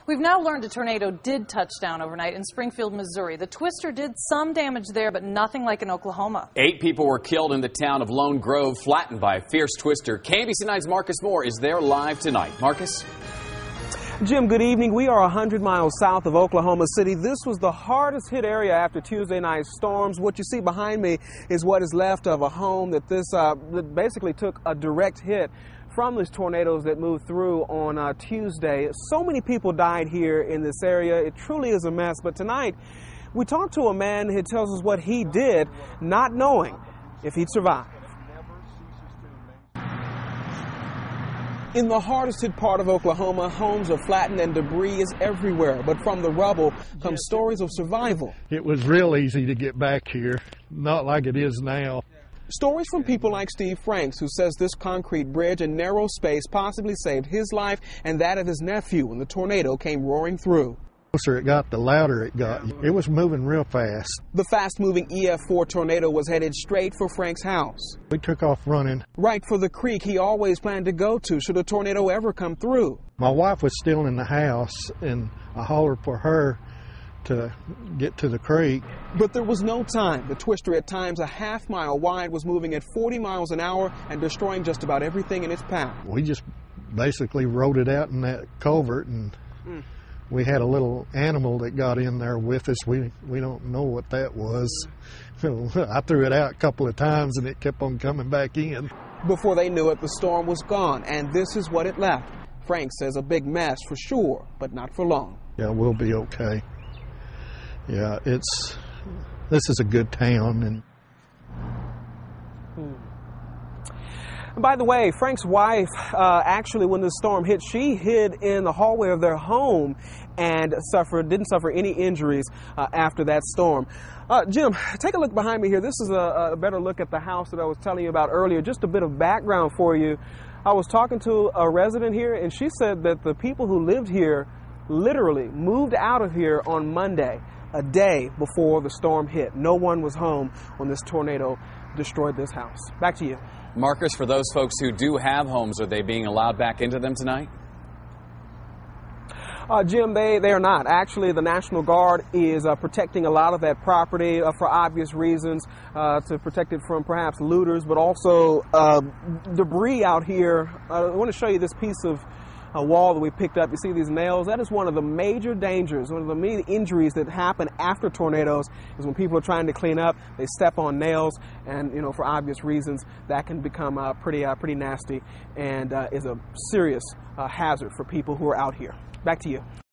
We've now learned a tornado did touch down overnight in Springfield, Missouri. The twister did some damage there, but nothing like in Oklahoma. 8 people were killed in the town of Lone Grove, flattened by a fierce twister. KMBC 9's Marcus Moore is there live tonight. Marcus? Jim, good evening. We are 100 miles south of Oklahoma City. This was the hardest hit area after Tuesday night's storms. What you see behind me is what is left of a home that that basically took a direct hit from these tornadoes that moved through on Tuesday. So many people died here in this area. It truly is a mess. But tonight, we talked to a man who tells us what he did, not knowing if he'd survive. In the hardest hit part of Oklahoma, homes are flattened and debris is everywhere. But from the rubble come stories of survival. It was real easy to get back here, not like it is now. Stories from people like Steve Franks, who says this concrete bridge and narrow space possibly saved his life and that of his nephew when the tornado came roaring through. The closer it got, the louder it got. It was moving real fast. The fast-moving EF4 tornado was headed straight for Frank's house. We took off running. Right for the creek he always planned to go to should a tornado ever come through. My wife was still in the house, and I hollered for her to get to the creek. But there was no time. The twister, at times a half-mile wide, was moving at 40 miles an hour and destroying just about everything in its path. We just basically rode it out in that culvert, and we had a little animal that got in there with us. We don't know what that was. I threw it out a couple of times, and it kept on coming back in. Before they knew it, the storm was gone, and this is what it left. Frank says a big mess for sure, but not for long. Yeah, we'll be okay. Yeah, this is a good town. And by the way, Frank's wife, actually, when the storm hit, she hid in the hallway of their home and didn't suffer any injuries after that storm. Jim, take a look behind me here. This is a better look at the house that I was telling you about earlier. Just a bit of background for you. I was talking to a resident here, and she said that the people who lived here literally moved out of here on Monday, a day before the storm hit. No one was home when this tornado destroyed this house. Back to you. Marcus, for those folks who do have homes, are they being allowed back into them tonight? Jim, they are not. Actually, the National Guard is protecting a lot of that property for obvious reasons, to protect it from perhaps looters, but also debris out here. I want to show you this piece of a wall that we picked up. You see these nails? That is one of the major dangers, one of the main injuries that happen after tornadoes is when people are trying to clean up, they step on nails, and for obvious reasons that can become pretty nasty and is a serious hazard for people who are out here. Back to you.